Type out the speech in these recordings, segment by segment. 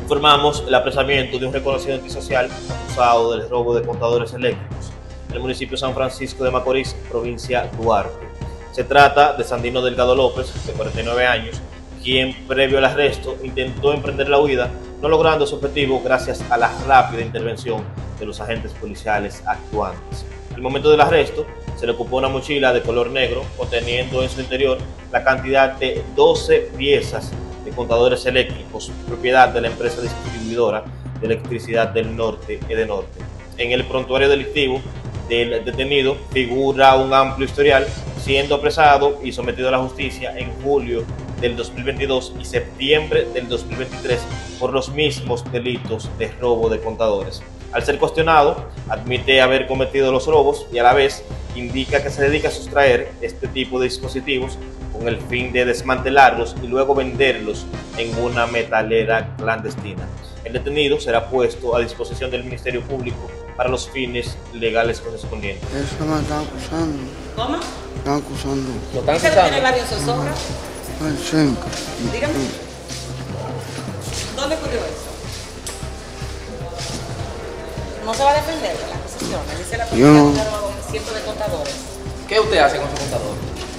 informamos el apresamiento de un reconocido antisocial acusado del robo de contadores eléctricos en el municipio de San Francisco de Macorís, provincia Duarte. Se trata de Sandino Delgado López, de 49 años, quien previo al arresto intentó emprender la huida, no logrando su objetivo gracias a la rápida intervención de los agentes policiales actuantes. Al momento del arresto, se le ocupó una mochila de color negro conteniendo en su interior la cantidad de 12 piezas de contadores eléctricos, propiedad de la empresa distribuidora de electricidad del norte, Edenorte. En el prontuario delictivo del detenido figura un amplio historial, siendo apresado y sometido a la justicia en julio del 2022 y septiembre del 2023 por los mismos delitos de robo de contadores. Al ser cuestionado, admite haber cometido los robos y a la vez indica que se dedica a sustraer este tipo de dispositivos con el fin de desmantelarlos y luego venderlos en una metalera clandestina. El detenido será puesto a disposición del Ministerio Público para los fines legales correspondientes. Eso me están acusando. ¿Cómo? Me están acusando. ¿Lo están ¿Usted acusando? tiene varios zozobras? Ay, 5. Dígame. ¿Dónde ocurrió eso? No se va a defender de la acusación. Dice la policía Yo- que ha robado cientos de contadores. ¿Qué usted hace con su contador?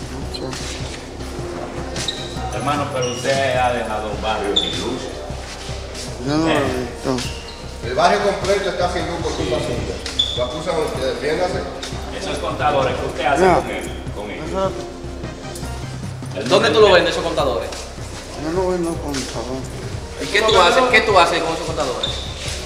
Hermano, pero usted ha dejado un barrio sin luz. Yo no lo he visto. El barrio completo está sin luz por culpa suya. Lo acusan a usted, defiéndase. Esos contadores que usted hace Ya. con él, con ellos. Exacto. ¿Dónde tú lo vendes esos contadores? Yo no vendo contador. ¿Y qué tú haces con esos contadores?